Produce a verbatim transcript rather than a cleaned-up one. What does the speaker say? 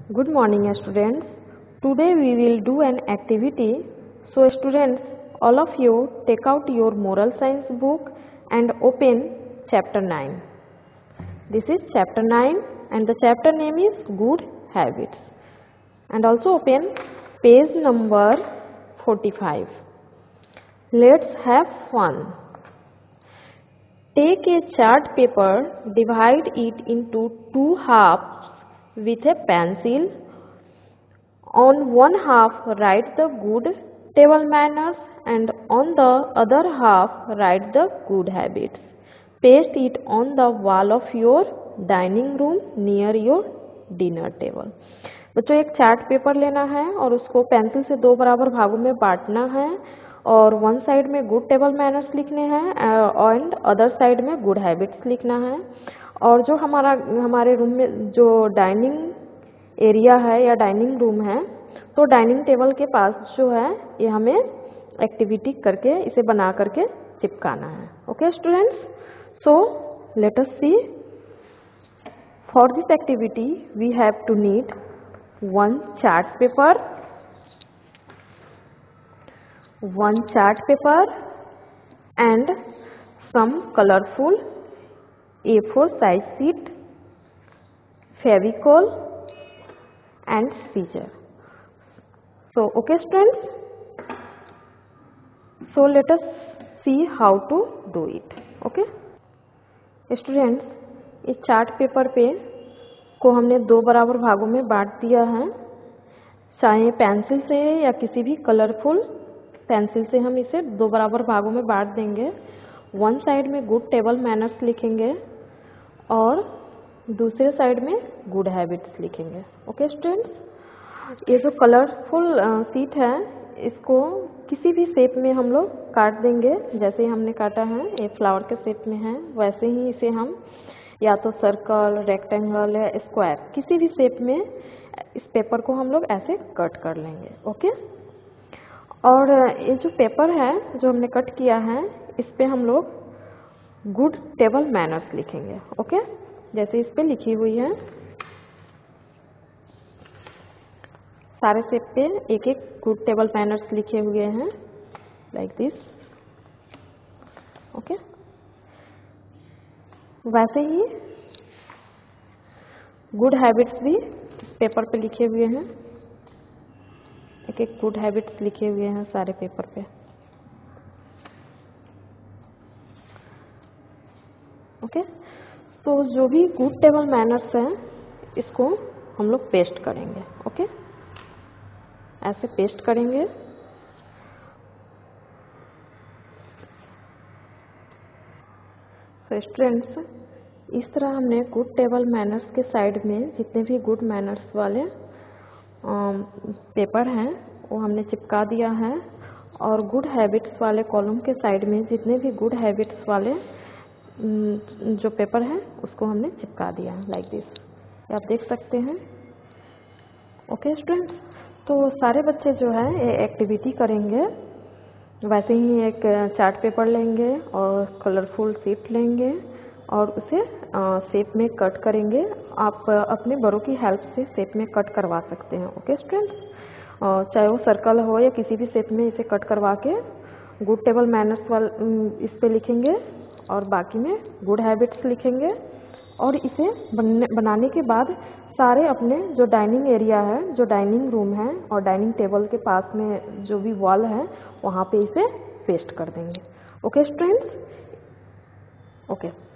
Good morning students. Today we will do an activity. So students, all of you take out your moral science book and open chapter nine. This is chapter nine and the chapter name is Good Habits. And also open page number forty-five. Let's have fun. Take a chart paper, divide it into two halves with a pencil. On one half write the good table manners and on the other half write the good habits. Paste it on the wall of your dining room near your dinner table. बच्चों एक chart paper लेना है और उसको pencil से दो बराबर भागों में बांटना है और वन साइड में गुड टेबल मैनर्स लिखने हैं एंड अदर साइड में गुड हैबिट्स लिखना है। और जो हमारा हमारे रूम में जो डाइनिंग एरिया है या डाइनिंग रूम है तो डाइनिंग टेबल के पास जो है ये हमें एक्टिविटी करके इसे बना करके चिपकाना है। Okay students, so let us see. For this activity we have to need one chart paper, one chart paper and some colorful A four size sheet, Fevicol and scissor. So okay students, so let us see how to do it. Okay students, इस chart paper पे को हमने दो बराबर भागों में बांट दिया है। चाहे पेंसिल से या किसी भी कलरफुल पेंसिल से हम इसे दो बराबर भागों में बांट देंगे। वन साइड में गुड टेबल मैनर्स लिखेंगे और दूसरे साइड में गुड हैबिट्स लिखेंगे। ओके स्टूडेंट्स, ये जो कलरफुल सीट है इसको किसी भी शेप में हम लोग काट देंगे। जैसे हमने काटा है ये फ्लावर के शेप में है वैसे ही इसे हम या तो सर्कल, रेक्टेंगल या स्क्वायर किसी भी शेप में इस पेपर को हम लोग ऐसे कट कर लेंगे। ओके, और ये जो पेपर है जो हमने कट किया है इस पे हम लोग गुड टेबल मैनर्स लिखेंगे। ओके, जैसे इस पे लिखी हुई है सारे शेप पे एक एक गुड टेबल मैनर्स लिखे हुए हैं लाइक दिस। ओके, वैसे ही गुड हैबिट्स भी इस पेपर पे लिखे हुए हैं, एक एक गुड हैबिट्स लिखे हुए हैं सारे पेपर पे। ओके, तो जो भी गुड टेबल मैनर्स हैं इसको हम लोग पेस्ट करेंगे। ओके, ऐसे पेस्ट करेंगे। तो स्टूडेंट्स, इस तरह हमने गुड टेबल मैनर्स के साइड में जितने भी गुड मैनर्स वाले पेपर हैं वो हमने चिपका दिया है और गुड हैबिट्स वाले कॉलम के साइड में जितने भी गुड हैबिट्स वाले जो पेपर हैं उसको हमने चिपका दिया है लाइक दिस। आप देख सकते हैं। ओके स्टूडेंट्स, तो सारे बच्चे जो है ये एक्टिविटी करेंगे वैसे ही एक चार्ट पेपर लेंगे और कलरफुल शीट लेंगे और उसे शेप में कट करेंगे। आप अपने बड़ों की हेल्प से शेप में कट करवा सकते हैं। ओके स्टूडेंट्स, चाहे वो सर्कल हो या किसी भी शेप में इसे कट करवा के गुड टेबल मैनर्स वाल इस पे लिखेंगे और बाकी में गुड हैबिट्स लिखेंगे और इसे बनने बनाने के बाद सारे अपने जो डाइनिंग एरिया है, जो डाइनिंग रूम है और डाइनिंग टेबल के पास में जो भी वॉल है वहाँ पे इसे पेस्ट कर देंगे। Okay students, okay.